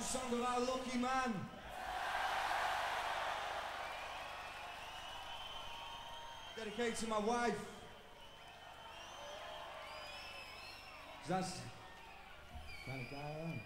song about Lucky Man. Dedicated to my wife. 'Cause that's the kind of guy I am.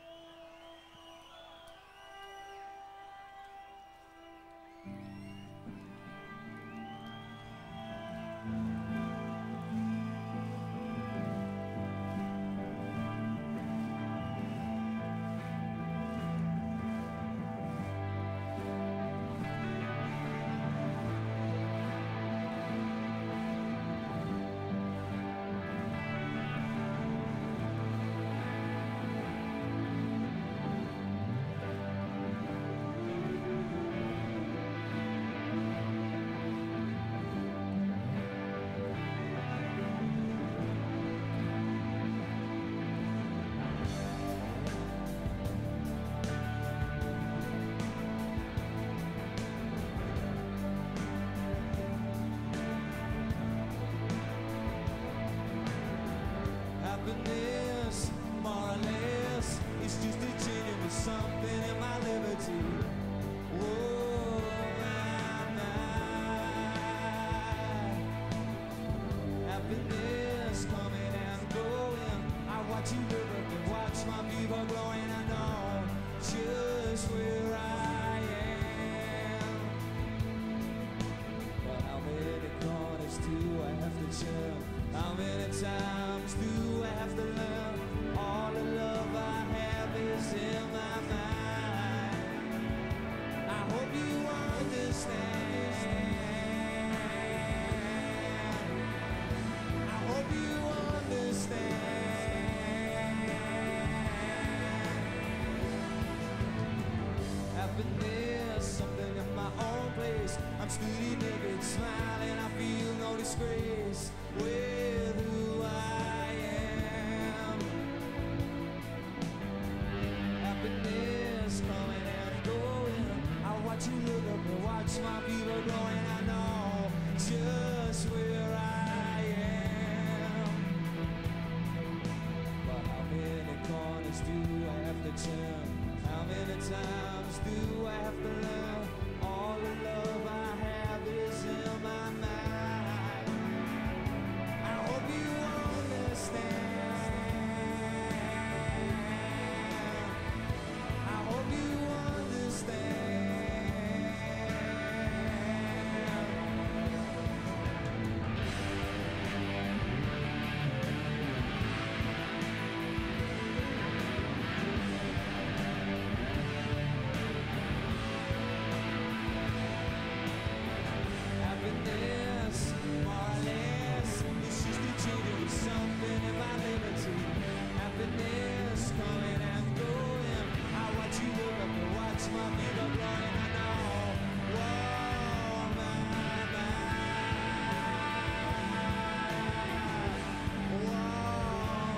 Happiness, more or less, it's just a genuine something in my liberty. Whoa, happiness coming and going. I watch you look up and watch my people growing. I know just where I am. But how many corners do I have to turn? How many times do I have to learn? All the love I have is in my mind. I hope you understand. I hope you understand. Happiness, something in my own place. I'm steady naked, smiling, I feel no disgrace with who I am. Happiness coming and going. I watch you look up and watch my people growing. I know just where I am. But how many corners do I have to turn? How many times do I have to learn? All the love I have is in my mind. I hope you understand. I hope you understand. Happiness, more or less, it's just a genuine something in my liberty. Happiness coming and going. I watch you look up and watch my people growing. I know, whoa, my, whoa,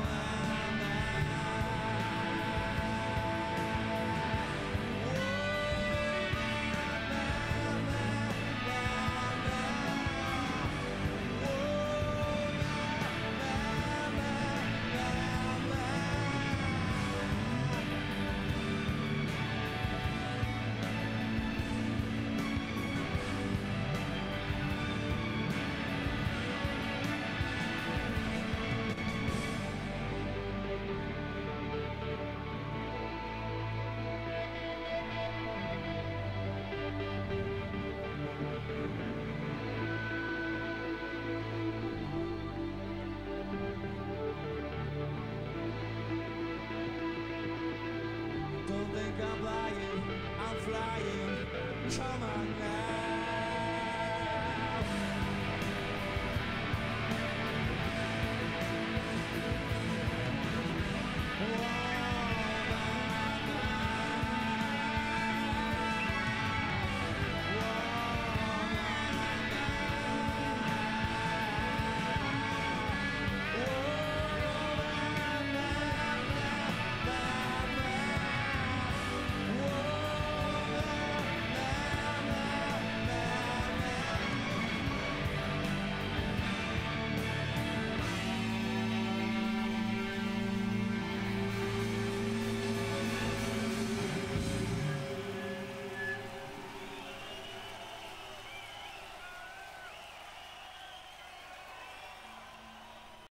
Don't think I'm lying, I'm flying. Come on now.